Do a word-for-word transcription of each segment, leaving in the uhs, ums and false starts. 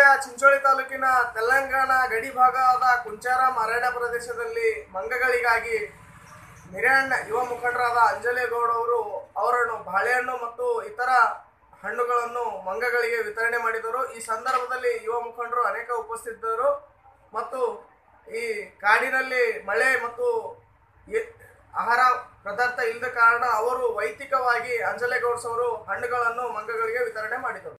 ಚಿಂಚೋಳಿ ತಾಲೂಕಿನ ತೆಲಂಗಾಣ ಗಡಿ ಭಾಗದ ಕುಂಚಾರಾಮ್ ಅರಣ್ಯ ಪ್ರದೇಶದಲ್ಲಿ ಮಂಗಗಳಿಗಾಗಿ ಹಿರಿಯಣ್ಣ ಯುವ ಮುಖಂಡರಾದ ಅಂಜಲೇಗೌಡ ಅವರು ಅವರನ್ನು ಬಾಳೆಹಣ್ಣು ಮತ್ತು ಇತರ ಹಣ್ಣುಗಳನ್ನು ಮಂಗಗಳಿಗೆ ವಿತರಣೆ ಮಾಡಿದರು. ಈ ಸಂದರ್ಭದಲ್ಲಿ ಯುವ ಮುಖಂಡರು ಅನೇಕ ಉಪಸ್ಥಿತರು ಮತ್ತು ಈ ಕಾಡಿನಲ್ಲಿ ಮಳೆ ಮತ್ತು ಆಹಾರ ಪದಾರ್ಥ ಇಲ್ಲದ ಕಾರಣ ಅವರು ವೈಯಕ್ತಿಕವಾಗಿ ಅಂಜಲೇಗೌಡ್ಸ್ ಅವರು ಹಣ್ಣುಗಳನ್ನು ಮಂಗಗಳಿಗೆ ವಿತರಣೆ ಮಾಡಿದರು.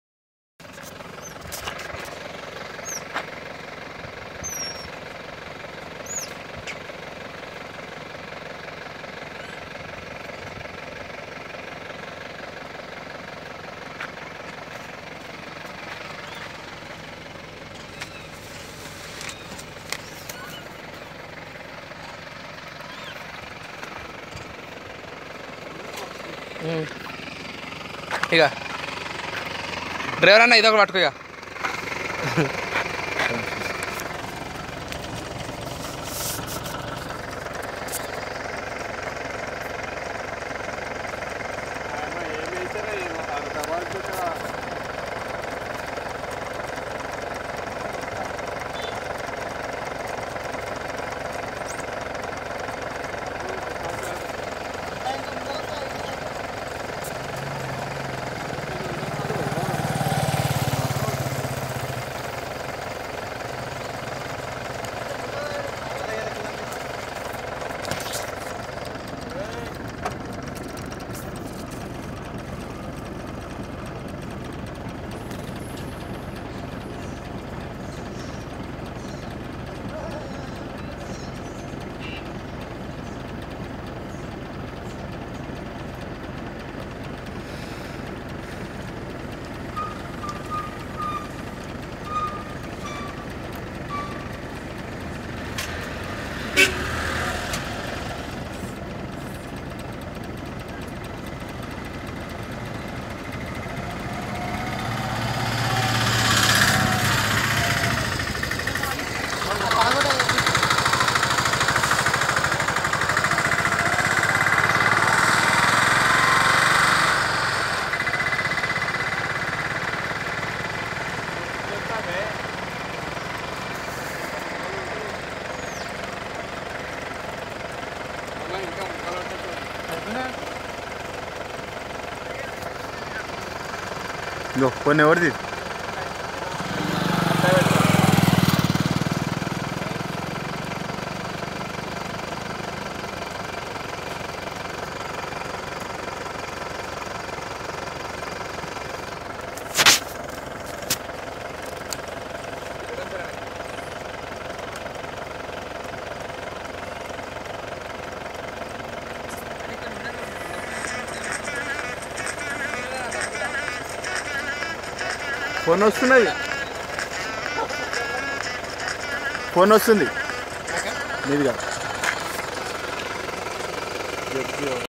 ఇక డ్రైవర్ అన్న ఇదొకటి పట్టుకో. ఇక Loh, pone ordi. ఫోన్ వస్తున్నది ఫోన్ వస్తుంది మీదిగా.